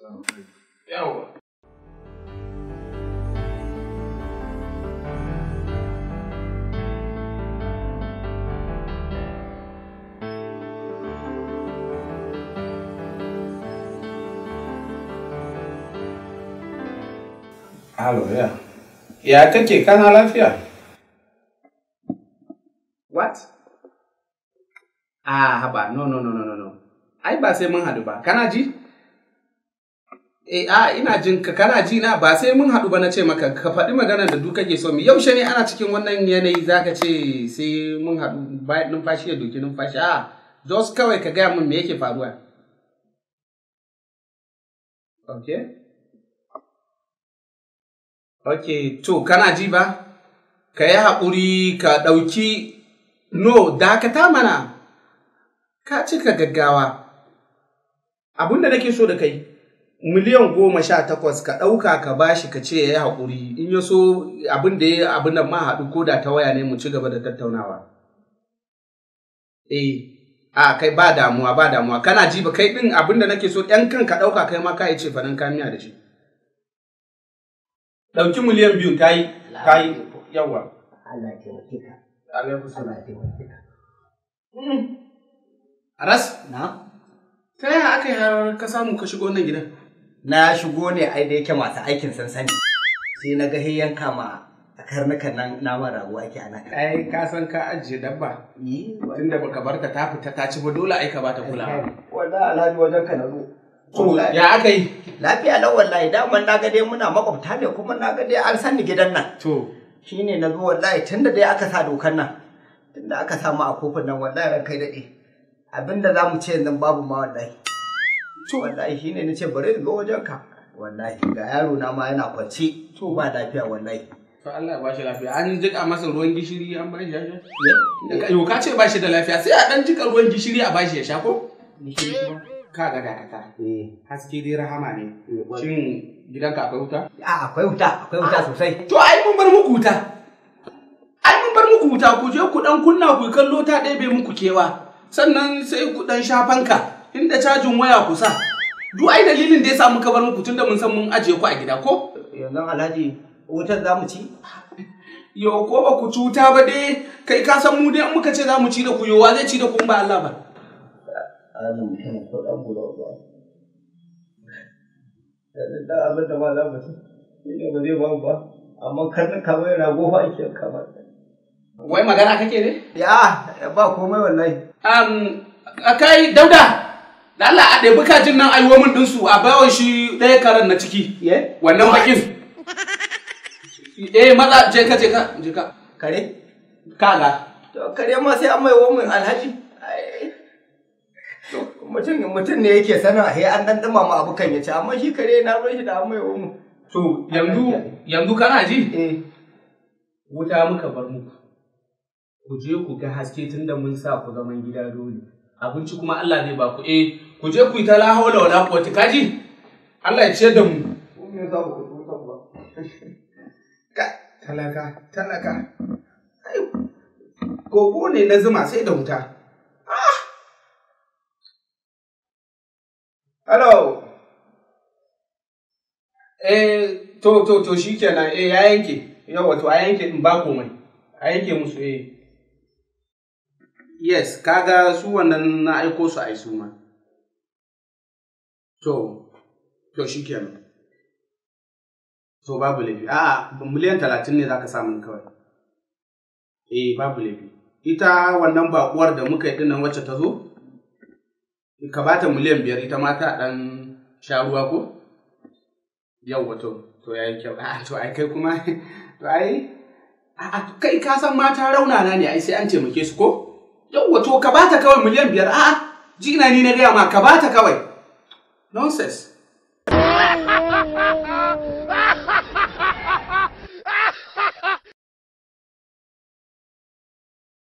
Yawa. Halo, ya. Ya kake kana lafiya? What? Haba, no. Ai ba sai mun haɗu ba. Kana ji? Ina jin ka kana ji na ba sai mun haɗu ba na ce maka ka faɗi maganar da duk kake so mu. Yaushe ne ana cikin wannan yanayi zaka ce sai mun haɗu bayan numfashi ya doki numfashi. Just kawai ka gaya min me yake faruwa. Okay, to kana ji ba? Ka yi haƙuri ka ɗauki dakata mana. Ka cika gaggawa. Abin da nake so da kai, 18,000 ka ɗauka ka bashi ka ce ya yi haƙuri. In ya so abin da ma haɗu ko da ta waya ne mu ci gaba da tattaunawa. Kai ba damuwa. Kana ji ba kai ɗin abin da nake so ɗan kan ka ɗauka kai ma ka yi ce fanin kamiya da shi. Ɗauki 2,000,000 ta yi yawa. Allah ya taimake ka. Allah ya taimake ka. Aras? Na? Ta yaya aka yi har ka samu ka shigo wannan gidan? Na shigo ne ai da yake masu aikin sansani. Sai na ga yanka ma karnukan nan naman rago ake ana. Ai ka san ka ajiye dabba. Tunda baka bar ta fita ta ci ba dole ai ka bata kulawa. Wallahi Alhaji wajen ka na zo. To ya aka yi? Lafiya lau wallahi daman na ga dai muna makwabta ne kuma na ga dai an sani gidan nan. To shine na zo wallahi tunda dai aka sa dokan nan. Tunda aka samu a kofin nan wallahi ran kai daɗe. Abinda za mu ce yanzu babu ma wallahi. To wallahi shine nace bari in zo wajen ka. Wallahi ga yaro na ma yana kwance. To ba lafiya wallahi. To Allah ya bashi lafiya. An jika masa ruwan gishiri an bashi ya sha. Yo ka ce bashi da lafiya sai a dan jika ruwan gishiri a bashi ya sha ko? Gishiri kuma. Ka ga dakata. Haske dai rahama ne. Shin gidanka akwai wuta? Akwai wuta sosai. To ai mun bar muku wuta. Ku je ku dan kunna ku kallo ta ɗebe muku kewa. Sannan sai ku dan shafanka inda cajin waya ku sa. Duk ai dalilin da ya sa muka bar muku tunda mun san mun ajiye ku a gida ko? Yanzu Alhaji wutar za mu ci? Yo ko ba ku cuta ba dai kai ka san mu dai in muka ce za mu ci da ku yowa zai ci da ku ba Allah ba. Azum mutum ko dan buro ba. Da abin da ma za mu ci. Ni ba zai ba ba. Amma karnin kamar rago ba ake kamar. Wai magana kake ne? Ya ba komai wallahi. Kai Dauda. Da Allah a ɗebi kajin nan aiwo min ɗinsu a bawa shi ɗaya karen na ciki. Wannan bakin. Maza je ka. Kare? Kaga. To kare ma sai an mai womin Alhaji. Mutum ne yake sana he an dan dumama abu kan ya ci amma shi kare na ruwan shi da an mai womin. To yanzu kana ji? Wuta muka bar muku. Ku je ku ga haske tunda mun sa ku zaman gida dole. Abinci kuma Allah zai ba ku. Ku je ku yi ta la hawla wala quwwata kaji? Allah ya ciyar da mu. Me za ku tuta ba? Talaka. Ai gogo ne na zuma sai da wuta. Hello. To shikenan ya yanke. Yawa to a yanke in ba komai. A yanke musu Yes, kaga su wannan na aiko su ai su ma. To shikenan. To babu laifi. Miliyan 30 ne zaka samu kawai. Babu laifi. Ita wannan bakuwar da muka yi dinnan wacce ta zo? Ka bata miliyan 5 ita ma ta dan sha ruwa ko? Yawwa to yayi kyau. To ai kai kuma to ai kai ka san mata raunana ne ai sai an taimake su ko? Yawwa to ka bata kawai miliyan 5. Jina ni na gaya ma ka bata kawai. Nonsense.